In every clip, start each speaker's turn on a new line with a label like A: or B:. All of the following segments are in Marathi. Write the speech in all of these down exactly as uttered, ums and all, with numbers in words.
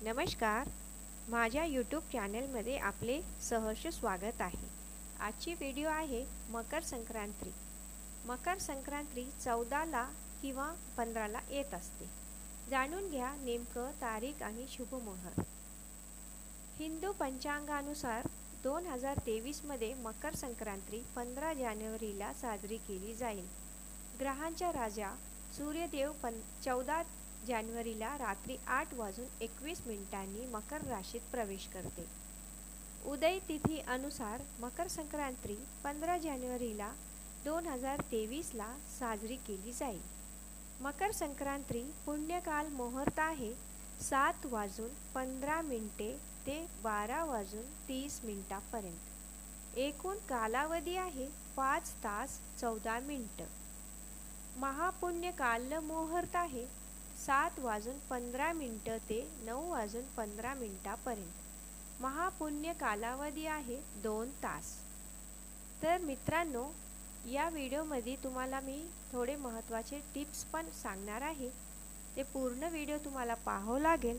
A: नमस्कार, माझ्या यूट्यूब चॅनलमध्ये आपले सहर्ष स्वागत आहे। आजची व्हिडिओ आहे मकर संक्रांती। मकर संक्रांती चौदाला किंवा पंधराला येत असते। जाणून घ्या नेमकं तारीख आणि शुभ मुहूर्त। हिंदू पंचांगानुसार दोन हजार तेवीसमध्ये मकर संक्रांती पंधरा जानेवारीला साजरी केली जाईल। ग्रहांचा राजा सूर्यदेव पं चौदा जानेवारीला रात्री आठ वाजून एकवीस मिनिटांनी मकर राशीत प्रवेश करते। उदय तिथी अनुसार मकर संक्रांती पंधरा जानेवारीला दोन हजार तेवीसला साजरी केली जाईल। मकर संक्रांती पुण्यकाल मुहूर्त आहे सात वाजून पंधरा मिनिटे ते बारा वाजून तीस मिनिटापर्यंत। एकूण कालावधी आहे पाच तास चौदा मिनिटं। महापुण्यकाल मुहूर्त आहे सात वाजून पंधरा मिनिटं ते नऊ वाजून पंधरा मिनिटापर्यंत। महापुण्य कालावधी आहे दोन तास। तर मित्रांनो, या व्हिडिओमध्ये तुम्हाला मी थोडे महत्त्वाचे टिप्स पण सांगणार आहे। ते पूर्ण व्हिडिओ तुम्हाला पाहावं लागेल।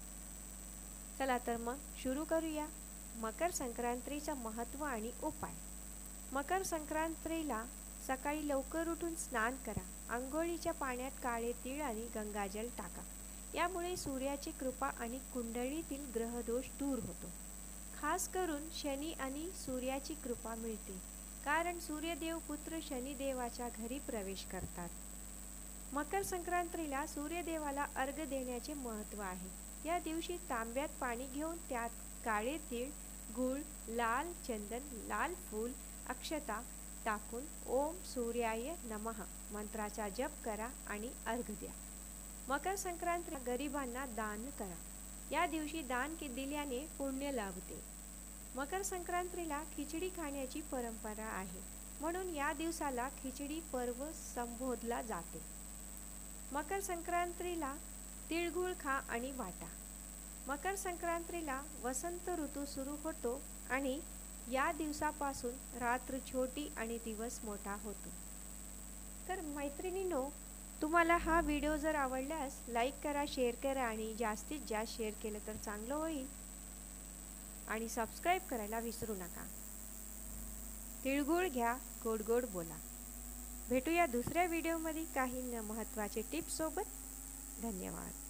A: चला तर मग सुरू करूया। मकर संक्रांतीचं महत्त्व आणि उपाय। मकर संक्रांतीला सकाळी लवकर उठून स्नान करा। अंघोळीच्या पाण्यात काळे तीळ आणि गंगाजल टाका। यामुळे सूर्याची कृपा आणि कुंडलीतील ग्रहदोष दूर होतो। खास करून शनी आणि सूर्याची कृपा मिळते, कारण सूर्यदेव पुत्र शनिदेवाच्या घरी प्रवेश करतात। मकर संक्रांतीला सूर्यदेवाला अर्घ्य देण्याचे महत्त्व आहे। या दिवशी तांब्यात पाणी घेऊन त्यात काळे तीळ, गूळ, लाल चंदन, लाल फूल, अक्षता टाकून ओम सूर्याय नमः मंत्राचा जप करा आणि अर्घ्य द्या। मकर संक्रांतीला गरिबांना दान करा। या दिवशी दान दिल्याने पुण्य लाभते। मकर संक्रांतीला खिचडी खाण्याची परंपरा आहे, म्हणून या दिवसाला खिचडी पर्व संबोधला जाते। मकर संक्रांतीला तिळगुळ खा आणि वाटा। मकर संक्रांतीला वसंत ऋतू सुरू होतो आणि या दिवसापासून रात्र छोटी आणि दिवस मोठा होतो। तर मैत्रिणींनो, तुम्हाला हा व्हिडिओ जर आवडल्यास लाईक करा, शेअर करा आणि जास्तीत जास्त शेअर केलं तर चांगलं होईल। आणि सबस्क्राईब करायला विसरू नका। तिळगुळ घ्या, गोड गोड बोला। भेटूया दुसऱ्या व्हिडिओमध्ये काही न महत्त्वाचे टिप्स सोबत। धन्यवाद।